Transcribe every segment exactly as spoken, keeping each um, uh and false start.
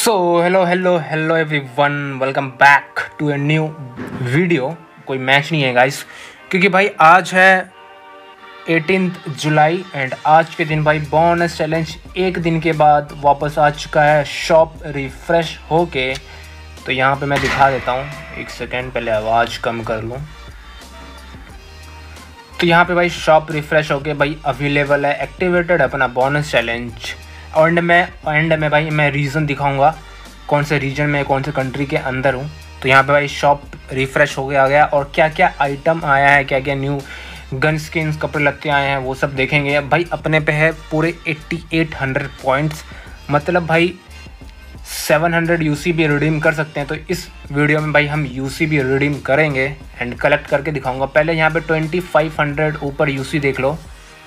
So hello hello hello everyone, welcome back to a new video. कोई match नहीं है guys, क्योंकि भाई आज है अठारह जुलाई एंड आज के दिन भाई बोनस चैलेंज एक दिन के बाद वापस आ चुका है शॉप रिफ़्रेश होके। तो यहाँ पे मैं दिखा देता हूँ, एक सेकेंड, पहले आवाज़ कम कर लूँ। तो यहाँ पे भाई शॉप रिफ़्रेश होके भाई अवेलेबल है, एक्टिवेटेड अपना बोनस चैलेंज। एंड में एंड में भाई मैं रीज़न दिखाऊंगा कौन से रीजन में, कौन से कंट्री के अंदर हूँ। तो यहाँ पे भाई शॉप रिफ़्रेश हो गया आ गया और क्या क्या आइटम आया है, क्या क्या न्यू गन स्किन्स, कपड़े लत्ते आए हैं, वो सब देखेंगे। भाई अपने पे है पूरे अट्ठासी सौ पॉइंट्स, मतलब भाई सात सौ यूसी भी रिडीम कर सकते हैं। तो इस वीडियो में भाई हम यूसी भी रिडीम करेंगे एंड कलेक्ट करके दिखाऊंगा। पहले यहाँ पे पच्चीस सौ ऊपर यूसी देख लो।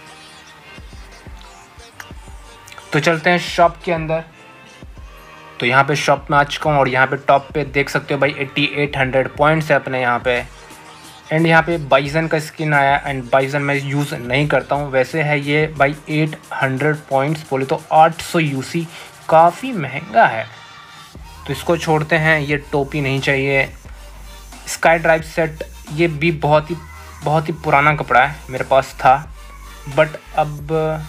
तो चलते हैं शॉप के अंदर। तो यहाँ पे शॉप में आ चुका हूँ और यहाँ पे टॉप पे देख सकते हो भाई अट्ठासी सौ पॉइंट्स है अपने यहाँ पे। एंड यहाँ पे बाइजन का स्किन आया एंड बाइजन मैं यूज़ नहीं करता हूँ, वैसे है ये भाई आठ सौ पॉइंट्स, बोले तो आठ सौ यूसी, काफ़ी महंगा है। तो इसको छोड़ते हैं, ये टोपी नहीं चाहिए। स्काई ड्राइव सेट, ये भी बहुत ही बहुत ही पुराना कपड़ा है, मेरे पास था बट अब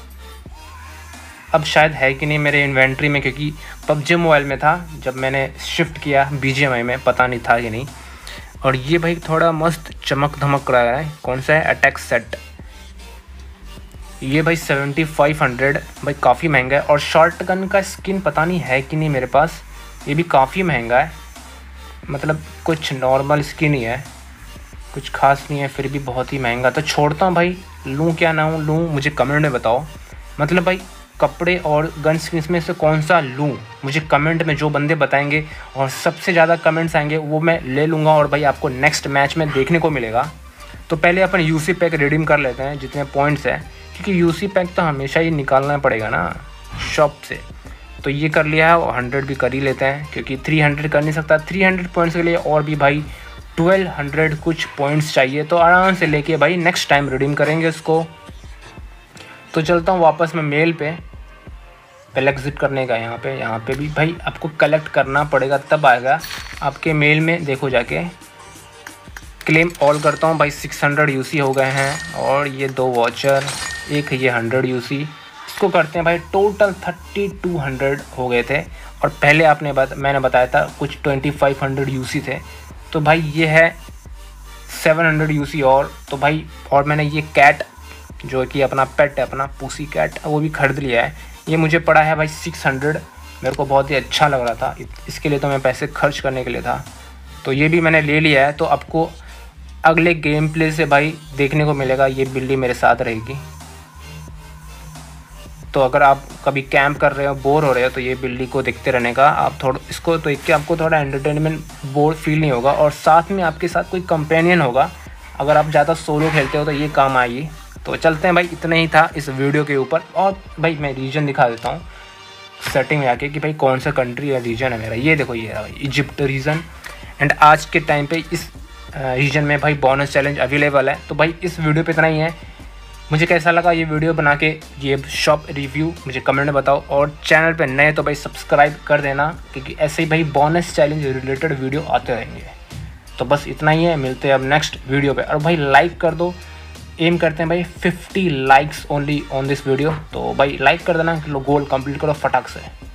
अब शायद है कि नहीं मेरे इन्वेंट्री में, क्योंकि पबजी मोबाइल में था जब मैंने शिफ्ट किया बीजीएमआई में, पता नहीं था कि नहीं। और ये भाई थोड़ा मस्त चमक धमक रहा है, कौन सा है, अटैक सेट, ये भाई सेवेंटी फाइव हंड्रेड, भाई काफ़ी महंगा है। और शॉर्ट गन का स्किन पता नहीं है कि नहीं मेरे पास, ये भी काफ़ी महंगा है, मतलब कुछ नॉर्मल स्किन ही है, कुछ खास नहीं है, फिर भी बहुत ही महंगा। तो छोड़ता हूँ भाई, लूँ क्या ना लूँ, मुझे कमेंट में बताओ। मतलब भाई कपड़े और गन स्किन्स में से कौन सा लूँ, मुझे कमेंट में जो बंदे बताएंगे और सबसे ज़्यादा कमेंट्स आएंगे वो मैं ले लूँगा और भाई आपको नेक्स्ट मैच में देखने को मिलेगा। तो पहले अपन यूसी पैक रिडीम कर लेते हैं जितने पॉइंट्स हैं, क्योंकि यूसी पैक तो हमेशा ही निकालना पड़ेगा ना शॉप से। तो ये कर लिया है और हंड्रेड भी कर ही लेते हैं, क्योंकि थ्री हंड्रेड कर नहीं सकता। थ्री हंड्रेड पॉइंट्स के लिए और भी भाई ट्वेल्व हंड्रेड कुछ पॉइंट्स चाहिए, तो आराम से लेके भाई नेक्स्ट टाइम रिडीम करेंगे इसको। तो चलता हूँ वापस मैं मेल पे, पहले एग्जिट करने का। यहाँ पे यहाँ पे भी भाई आपको कलेक्ट करना पड़ेगा, तब आएगा आपके मेल में। देखो जाके क्लेम ऑल करता हूँ भाई, सिक्स हंड्रेड यूसी हो गए हैं और ये दो वॉचर, एक ये हंड्रेड यूसी, इसको करते हैं भाई टोटल थर्टी टू हंड्रेड हो गए थे। और पहले आपने बात मैंने बताया था कुछ ट्वेंटी फाइव हंड्रेड यूसी थे, तो भाई ये है सेवन हंड्रेड यूसी और। तो भाई और मैंने ये कैट जो कि अपना पेट है, अपना पूसी कैट, वो भी खरीद लिया है। ये मुझे पड़ा है भाई सिक्स हंड्रेड, मेरे को बहुत ही अच्छा लग रहा था, इसके लिए तो मैं पैसे खर्च करने के लिए था, तो ये भी मैंने ले लिया है। तो आपको अगले गेम प्ले से भाई देखने को मिलेगा, ये बिल्ली मेरे साथ रहेगी। तो अगर आप कभी कैंप कर रहे हो, बोर हो रहे हो, तो ये बिल्ली को देखते रहने का। आप थोड़ा इसको तो देख के आपको थोड़ा एंटरटेनमेंट बोर फील नहीं होगा, और साथ में आपके साथ कोई कंपेनियन होगा। अगर आप ज़्यादा सोलो खेलते हो तो ये काम आएगी। तो चलते हैं भाई, इतना ही था इस वीडियो के ऊपर। और भाई मैं रीजन दिखा देता हूँ सेटिंग में आके कि भाई कौन सा कंट्री या रीजन है मेरा। ये देखो, ये रहा भाई इजिप्ट रीजन। एंड आज के टाइम पे इस रीजन में भाई बोनस चैलेंज अवेलेबल है। तो भाई इस वीडियो पे इतना ही है। मुझे कैसा लगा ये वीडियो बना के, ये शॉप रिव्यू, मुझे कमेंट में बताओ। और चैनल पे नए तो भाई सब्सक्राइब कर देना, क्योंकि ऐसे ही भाई बोनस चैलेंज रिलेटेड वीडियो आते रहेंगे। तो बस इतना ही है, मिलते हैं अब नेक्स्ट वीडियो पे। और भाई लाइक कर दो, एम करते हैं भाई fifty likes only on this video. तो भाई लाइक कर देना, गोल कंप्लीट करो फटाक से।